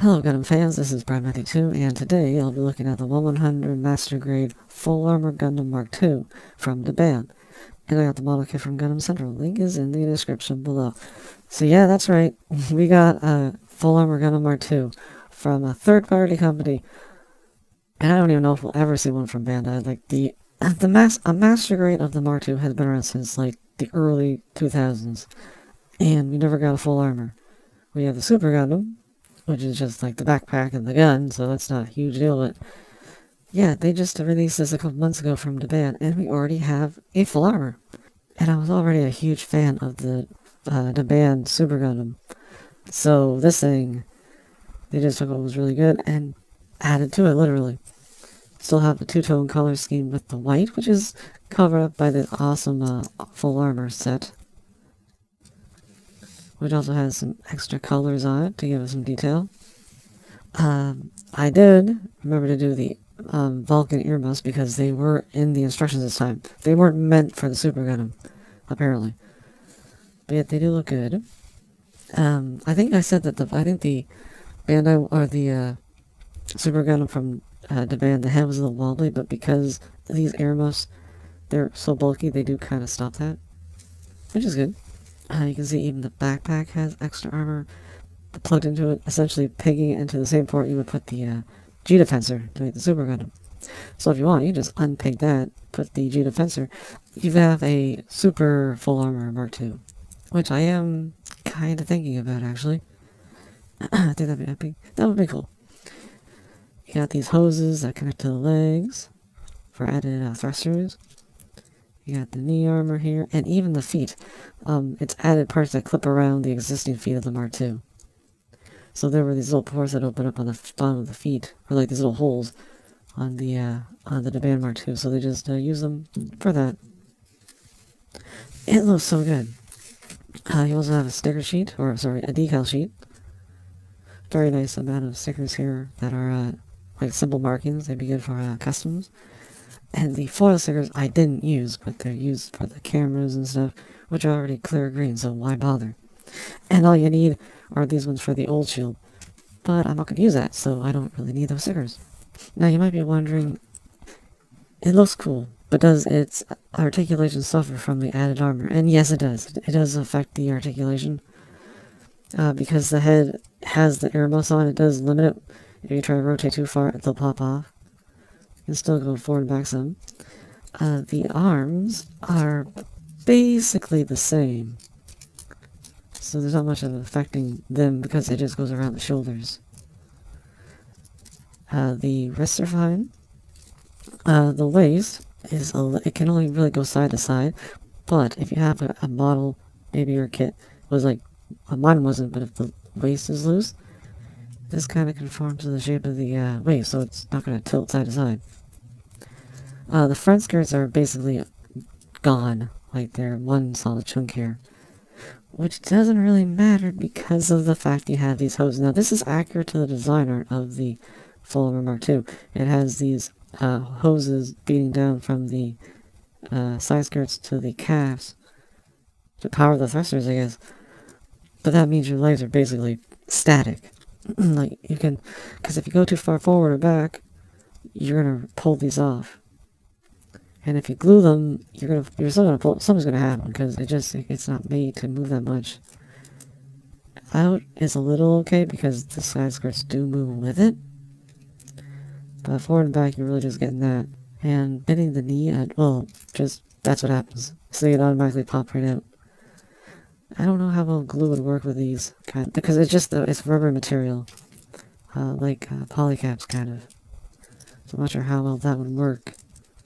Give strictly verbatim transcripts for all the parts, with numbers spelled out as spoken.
Hello Gundam fans, this is Brian Matthew two, and today I'll be looking at the one hundred Master Grade Full Armor Gundam Mark two from Daban. And I got the model kit from Gundam Central. Link is in the description below. So yeah, that's right, we got a Full Armor Gundam Mark two from a third-party company. And I don't even know if we'll ever see one from Bandai. Like, the the mas a Master Grade of the Mark two has been around since, like, the early two thousands. And we never got a full armor. We have the Super Gundam, which is just like the backpack and the gun, so that's not a huge deal, but yeah, they just released this a couple months ago from Daban, and we already have a full armor. And I was already a huge fan of the uh, Daban Super Gundam, so this thing, they just took what was really good and added to it, literally. Still have the two-tone color scheme with the white, which is covered up by the awesome uh, full armor set, which also has some extra colors on it to give us some detail. Um, I did remember to do the um, Vulcan earmuffs because they were in the instructions this time. They weren't meant for the Super Gundam, apparently. But yet they do look good. Um, I think I said that the I think the Bandai or the uh, Super Gundam from uh, Daban, the head was a little wobbly, but because these earmuffs, they're so bulky, they do kind of stop that, which is good. Uh, you can see even the backpack has extra armor plugged into it, essentially pegging it into the same port you would put the uh, G-Defensor to make the Super Gundam. So if you want, you can just unpeg that, put the G-Defensor, you have a super full armor Mark two, which I am kind of thinking about, actually. I think that'd be epic. That would be cool. You got these hoses that connect to the legs for added uh, thrusters. You got the knee armor here, and even the feet. Um, it's added parts that clip around the existing feet of the Mark two. So there were these little pores that open up on the bottom of the feet, or like these little holes on the uh, on the Daban Mark two. So they just uh, use them for that. It looks so good. Uh, you also have a sticker sheet, or sorry, a decal sheet. Very nice amount of stickers here that are uh, like simple markings. They'd be good for uh, customs. And the foil stickers I didn't use, but they're used for the cameras and stuff, which are already clear green, so why bother? And all you need are these ones for the old shield. But I'm not going to use that, so I don't really need those stickers. Now you might be wondering, it looks cool, but does its articulation suffer from the added armor? And yes, it does. It does affect the articulation. Uh, because the head has the earmuffs on, it does limit it. If you try to rotate too far, it'll pop off. You can still go forward and back some. Uh, the arms are basically the same. So there's not much of affecting them because it just goes around the shoulders. Uh, the wrists are fine. Uh, the waist is a, it can only really go side to side. But if you have a, a model, maybe your kit was like, uh, mine wasn't, but if the waist is loose, this kind of conforms to the shape of the uh, waist, so it's not going to tilt side to side. Uh, the front skirts are basically gone, like they're one solid chunk here. Which doesn't really matter because of the fact you have these hoses. Now this is accurate to the design art of the Full Armor Mark two. It has these uh, hoses beating down from the uh, side skirts to the calves to power the thrusters, I guess. But that means your legs are basically static. Like, you can, because if you go too far forward or back, you're gonna pull these off. And if you glue them, you're gonna, you're still gonna pull, something's gonna happen, because it just, it's not made to move that much. Out is a little okay, because the side skirts do move with it. But forward and back, you're really just getting that. And bending the knee, at, well, just, that's what happens. So it automatically pop right out. I don't know how well glue would work with these, kind of, because it's just, uh, it's rubber material, uh, like uh, polycaps, kind of. So I'm not sure how well that would work.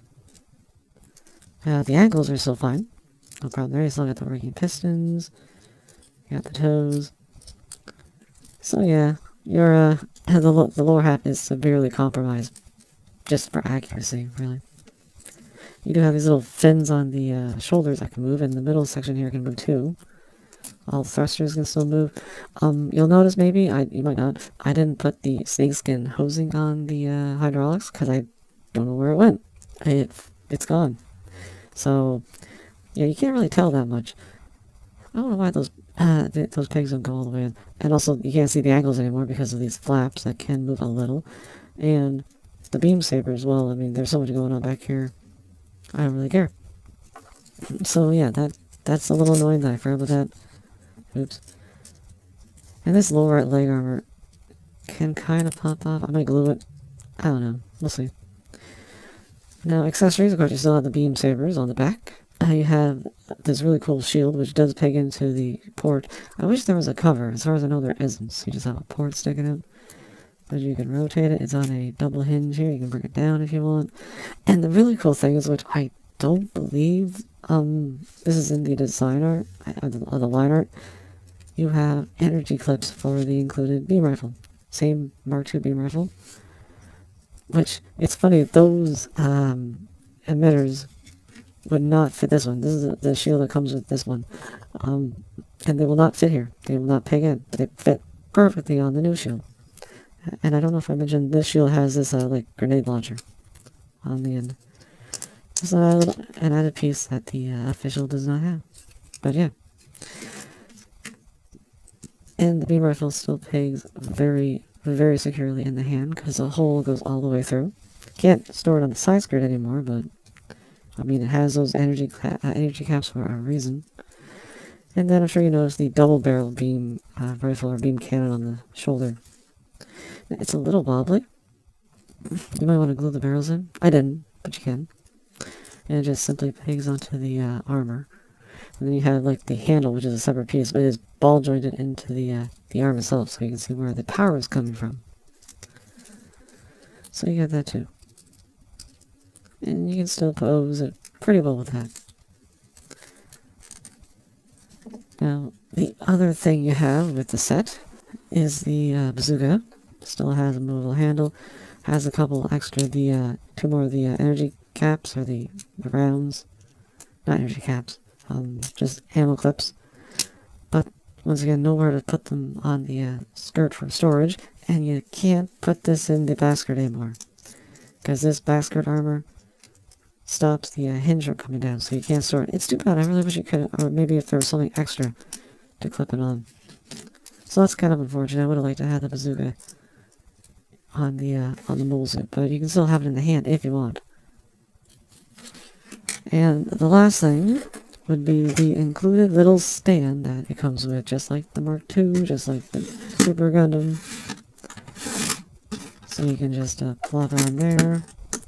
Uh, the ankles are still fine, no problem there. You still got the working pistons, you got the toes. So yeah, your uh, the lo the lower half is severely compromised, just for accuracy, really. You do have these little fins on the uh, shoulders that can move, and the middle section here can move too. All the thrusters can still move. Um, you'll notice maybe, I you might not, I didn't put the snakeskin hosing on the uh, hydraulics, because I don't know where it went. It, it's gone. So, yeah, you can't really tell that much. I don't know why those Uh, th those pegs don't go all the way in. And also, you can't see the angles anymore because of these flaps that can move a little. And the beam saber as well. I mean, there's so much going on back here. I don't really care. So yeah, that that's a little annoying that I forgot about that. Oops. And this lower right leg armor can kind of pop off. I might glue it. I don't know. We'll see. Now, accessories, of course, you still have the beam sabers on the back. Uh, you have this really cool shield, which does peg into the port. I wish there was a cover. As far as I know, there isn't. So you just have a port sticking out. But you can rotate it. It's on a double hinge here. You can bring it down if you want. And the really cool thing is, which I don't believe um, this is in the design art, or the, or the line art, you have energy clips for the included beam rifle. Same Mark two beam rifle. Which, it's funny, those um, emitters would not fit this one. This is the shield that comes with this one. Um, and they will not fit here. They will not peg in. But they fit perfectly on the new shield. And I don't know if I mentioned, this shield has this uh, like grenade launcher on the end. It's a little, an added piece that the uh, official does not have. But yeah. And the beam rifle still pegs very, very securely in the hand because the hole goes all the way through. Can't store it on the side skirt anymore, but I mean, it has those energy uh, energy caps for a reason. And then I'm sure you noticed the double barrel beam uh, rifle or beam cannon on the shoulder. It's a little wobbly. You might want to glue the barrels in. I didn't, but you can. And it just simply pegs onto the uh, armor. And then you have like the handle, which is a separate piece, but it is ball jointed into the uh, the arm itself, so you can see where the power is coming from. So you got that too. And you can still pose it pretty well with that. Now, the other thing you have with the set is the uh, bazooka. Still has a movable handle. Has a couple extra, the uh, two more of the uh, energy caps, or the, the rounds. Not energy caps, um, just ammo clips. But, once again, nowhere to put them on the uh, skirt for storage. And you can't put this in the back skirt anymore. Because this back skirt armor stops the uh, hinge from coming down, so you can't store it. It's too bad. I really wish you could, or maybe if there was something extra to clip it on. So that's kind of unfortunate. I would have liked to have the bazooka on the uh, on the mole suit, but you can still have it in the hand if you want. And the last thing would be the included little stand that it comes with, just like the Mark two, just like the Super Gundam. So you can just uh, plop it on there.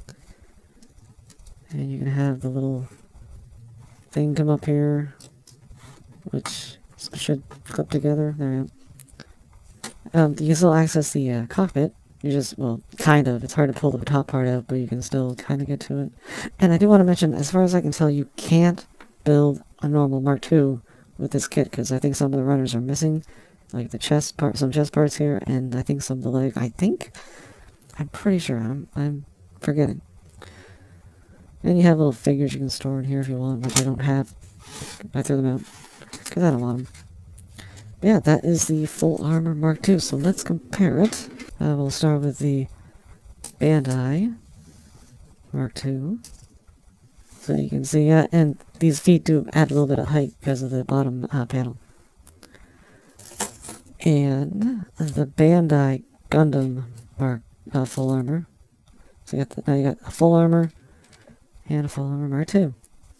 And you can have the little thing come up here, which should clip together. There you go. Um, you can still access the uh, cockpit. You just, well, kind of. It's hard to pull the top part out, but you can still kind of get to it. And I do want to mention, as far as I can tell, you can't build a normal Mark two with this kit, because I think some of the runners are missing, like the chest part, some chest parts here, and I think some of the leg. I think, I'm pretty sure. I'm, I'm forgetting. And you have little figures you can store in here if you want, which I don't have. I threw them out, because I don't want them. But yeah, that is the full armor Mark two, so let's compare it. Uh, we'll start with the Bandai Mark two. So you can see, uh, and these feet do add a little bit of height because of the bottom uh, panel. And the Bandai Gundam Mark uh, full armor. So you got the, now you got a full armor and a full armor Mark two.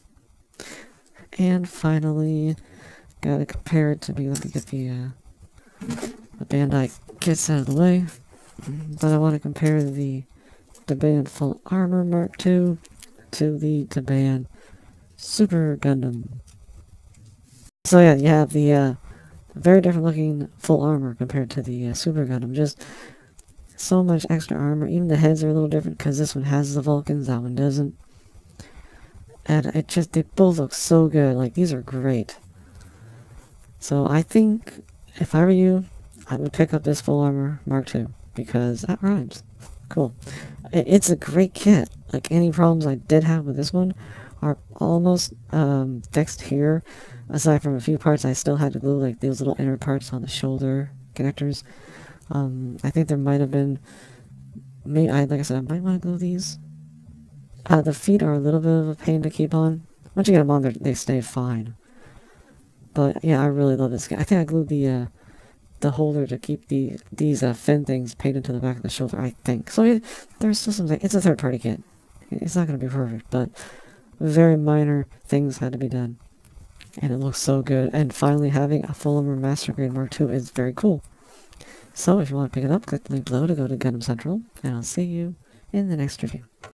And finally, gotta compare it to be, let me get the, uh, the Bandai kits out of the way. But I want to compare the Daban Full Armor Mark two to the Daban Super Gundam. So yeah, you have the uh, very different looking full armor compared to the uh, Super Gundam. Just so much extra armor. Even the heads are a little different because this one has the Vulcans, that one doesn't. And it just, they both look so good. Like, these are great. So I think, if I were you, I would pick up this full armor Mark two. Because that rhymes. Cool. It's a great kit. Like, any problems I did have with this one are almost um, fixed here. Aside from a few parts I still had to glue, like those little inner parts on the shoulder connectors. Um, I think there might have been... May I, like I said, I might want to glue these. Uh, the feet are a little bit of a pain to keep on. Once you get them on, they stay fine. But yeah, I really love this game. I think I glued the uh, the holder to keep the these uh, fin things painted to the back of the shoulder, I think. So yeah, there's still something. It's a third-party kit. It's not going to be perfect, but very minor things had to be done. And it looks so good. And finally having a full armor Master Grade Mark two is very cool. So if you want to pick it up, click the link below to go to Gundam Central, and I'll see you in the next review.